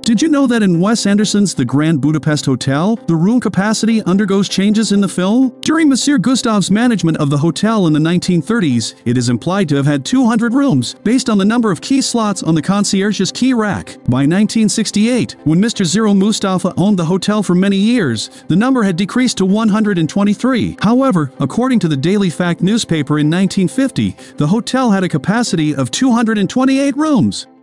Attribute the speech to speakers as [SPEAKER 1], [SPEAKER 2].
[SPEAKER 1] Did you know that in Wes Anderson's The Grand Budapest Hotel, the room capacity undergoes changes in the film? During Monsieur Gustave's management of the hotel in the 1930s, it is implied to have had 200 rooms, based on the number of key slots on the concierge's key rack. By 1968, when Mr. Zero Moustafa owned the hotel for many years, the number had decreased to 123. However, according to the Daily Fact newspaper in 1950, the hotel had a capacity of 228 rooms.